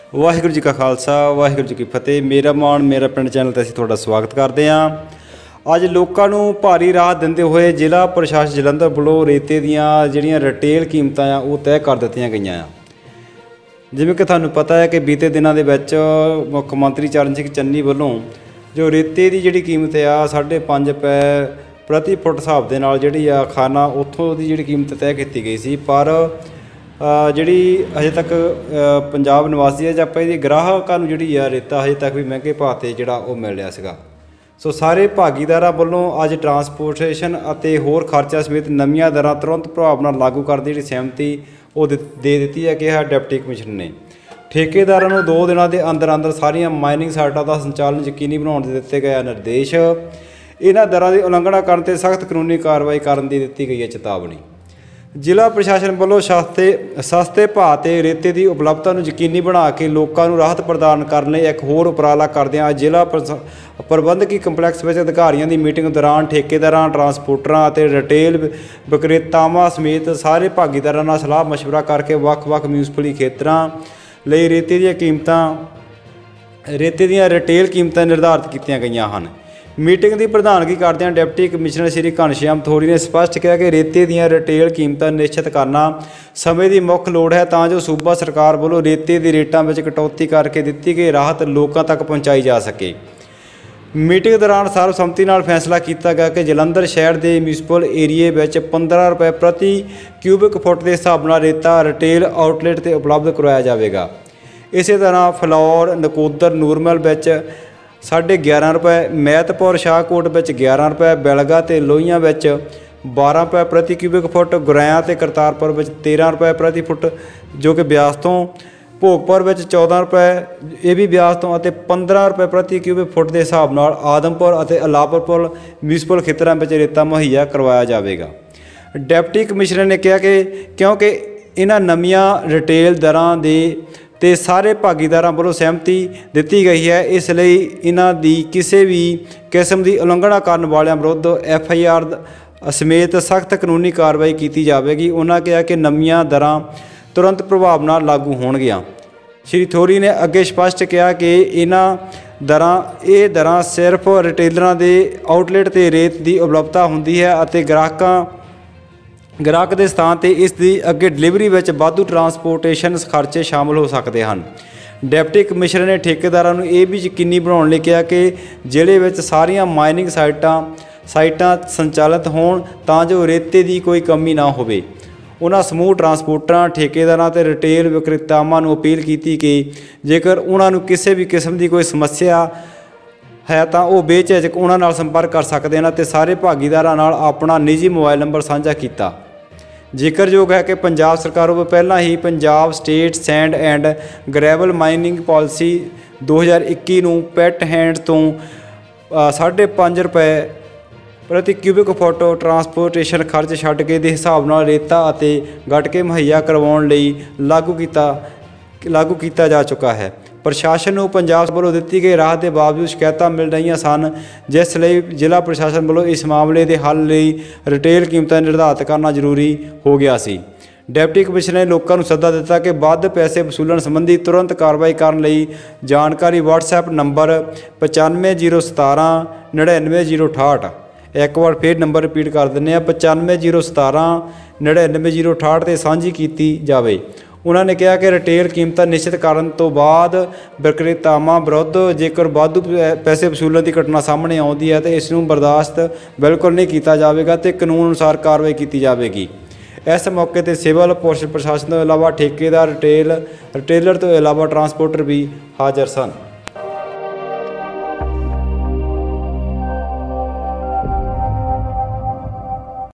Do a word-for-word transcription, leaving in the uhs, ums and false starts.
वाहिगुरू जी का खालसा वाहिगुरू जी की फतेह। मेरा मान मेरा पिंड चैनल ते असीं तुहाडा स्वागत करते हैं। अज लोगों नूं भारी राहत दिंदे होए जिला प्रशासन जलंधर वल्लों रेते दीयां जिहड़ियां रिटेल कीमतां आ वो तय कर दित्तियां गईयां आ। जिवें कि तुहानूं पता है कि बीते दिनों के विच मुख मंत्री चरण सिंह चन्नी वल्लों जो रेते की जिहड़ी कीमत आ साढ़े पंज रुपए प्रति फुट हिसाब दे नाल जिहड़ी आ खाना उत्थों दी जिहड़ी कीमत तय की गई सी, पर जिहड़ी हजे तक पंजाब निवासी है जां आपां इहदी ग्राहकां नूं जिहड़ी आ रेता हजे तक भी महंगे भाव ते जिहड़ा वो मिल रिहा सीगा। सो सारे भागीदारां वल्लों अज ट्रांसपोर्टेशन अते होर खर्चा समेत नवीं दरां तुरंत प्रभाव नाल लागू करन दी जिहड़ी सहमति वो दे दित्ती है कि डिप्टी कमिश्नर ने ठेकेदारां नूं दो दिनां दे अंदर अंदर सारियां माइनिंग साइटां दा संचालन यकीनी बनाउण दे दित्ते गए निर्देश। इन्हां दरां दी उलंघना करन ते सख्त कानूनी कार्रवाई करन दी दित्ती गई है चेतावनी। जिला प्रशासन वालों सस्ते सस्ते भाव ते रेते की उपलब्धता नूं यकीनी बना के लोगों नूं राहत प्रदान करने लई एक होर उपराला करदिआं जिला प्रबंधकी कंपलैक्स विच अधिकारियों की मीटिंग दौरान ठेकेदारां ट्रांसपोर्टरां ते रिटेल विक्रेतावां समेत सारे भागीदारां नाल सलाह मशवरा करके वख-वख म्यूनसिपली खेतरां लई रेते दीयां कीमतां रेते दीयां रिटेल कीमतां निर्धारित कीतीआं गईआं हन। मीटिंग की प्रधानगी करदे डिप्टी कमिश्नर श्री घनश्याम थोड़ी ने स्पष्ट किया कि रेते दीयां रिटेल कीमतां निश्चित करना समय की मुख्य लोड़ है तां जो सूबा सरकार वालों रेते के रेटां में कटौती करके दित्ती गई राहत लोगों तक पहुँचाई जा सके। मीटिंग दौरान सर्वसम्मति नाल फैसला किया गया कि जलंधर शहर के म्यूनसिपल एरिए में पंद्रह रुपए प्रति क्यूबिक फुट के हिसाब नाल रेता रिटेल आउटलेट से उपलब्ध करवाया जाएगा। इस तरह फलौर नकोदर नूरमहल में साढ़े ग्यारह रुपए मैतपुर शाहकोट में ग्यारह रुपए बेलगा तो लोहियां में बारह रुपए प्रति क्यूबिक फुट गुरैया तो करतारपुर में तेरह रुपए प्रति फुट जो कि ब्यास तो भोगपुर में चौदह रुपए ये भी ब्यास तो पंद्रह रुपए प्रति क्यूबिक फुट के हिसाब नाल आदमपुर और अलावरपुर म्यूनसिपल खेतरों में रेता मुहैया करवाया जाएगा। डिप्टी कमिश्नर ने कहा कि क्योंकि इन्हां नवीं रिटेल दरां दे ते सारे भागीदारां वालों सहमति दी गई है, इसलिए इन्हां दी किसी भी किस्म की उलंघना करने वालों विरुद्ध एफ आई आर समेत सख्त कानूनी कार्रवाई की जाएगी। उन्होंने कहा कि नवीं दरां तुरंत प्रभाव नाल लागू होणगियां। श्री थोरी ने अगे स्पष्ट किया कि इन्हां दरां ये दरां सिर्फ रिटेलरां दे आउटलेट ते रेत की उपलब्धता हुंदी है अते ग्राहकां ग्राहक के स्थान पर इसकी अगे डिलीवरी में वाधू ट्रांसपोर्टेशन खर्चे शामिल हो सकते हैं। डिप्टी कमिश्नर ने ठेकेदारों को यह भी यकीनी बनाने लिए कहा कि जिले में सारिया माइनिंग साइटां साइटां संचालित होण तां जो रेते की कोई कमी ना होवे। उन्होंने समूह ट्रांसपोर्टरां ठेकेदारां ते रिटेल विक्रेतावां नूं अपील की कि जेकर उन्होंने किसी भी किस्म की कोई समस्या है तो वह बेझिझक उन्हां नाल संपर्क कर सकते हैं तो सारे भागीदारां नाल अपना निजी मोबाइल नंबर साझा किया। जिक्रयोग है कि पंजाब सरकार वो पहला ही Punjab state sand and gravel mining policy दो हज़ार इक्की नूं पैट हैंड तो साढ़े पाँच रुपए प्रति क्यूबिक फुट ट्रांसपोर्टेशन खर्च छड्ड के दे हिसाब नाल रेता अते गटके मुहैया करवाउण लई लागू किया लागू किया जा चुका है। प्रशासन को पंजाब वालों दी गई राहत के बावजूद शिकायतां मिल रही सन, जिसलिए जिला प्रशासन वालों इस मामले के हल लई रिटेल कीमतां निर्धारित करना जरूरी हो गया सी। डिप्टी कमिश्नर ने लोगों को सद्दा दिता कि वध पैसे वसूलण संबंधी तुरंत कार्रवाई करने लई जानकारी व्हाट्सएप नंबर पचानवे जीरो सतारह नड़िनवे जीरो अठाहठ एक बार फिर नंबर रिपीट कर दिंदे पचानवे जीरो सतारह नड़िनवे जीरो अठाहठ से सांझी की जाए। उन्होंने कहा कि रिटेल कीमत निश्चित करने तो बाद विक्रेतावां विरुद्ध जेकर वाधू पैसे वसूलण की घटना सामने आती है तो इसनूं बर्दाश्त बिल्कुल नहीं किया जाएगा तो कानून अनुसार कार्रवाई की जाएगी। इस मौके पर सिविल पुलिस प्रशासन तो इलावा ठेकेदार रिटेल रिटेलर तो इलावा ट्रांसपोर्टर भी हाज़र सन।